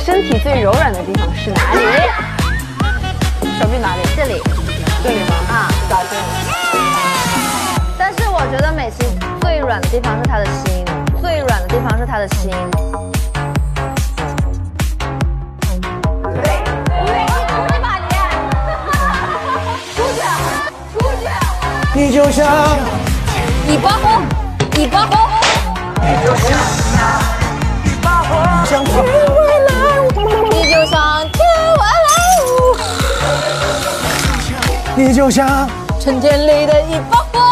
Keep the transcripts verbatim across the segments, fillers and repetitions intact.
身体最柔软的地方是哪里？手臂哪里？ 这里， 这里吗？啊，咋这样？ 但是我觉得美琪最软的地方是她的心，最软的地方是她的心。 你就像一把火，一把火， 你就像一把火，像天外来物， 你就像天外来物， 你就像春天里的一把火。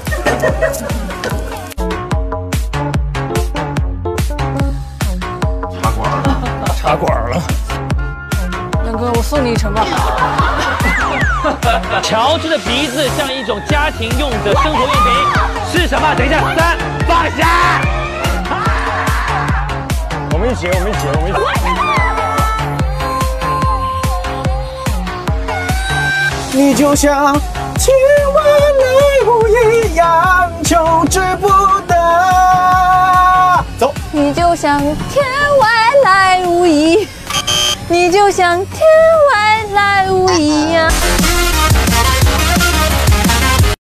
插管了，插管了。 杨哥，我送你一程吧。 乔治的鼻子像一种家庭用的生活用品，是什么？等一下，三，放下。 我们一起，我们一起，我们一起。你就像天外来物一样，求之不得。走。 你就像天外来物一，你就像天外来物一样。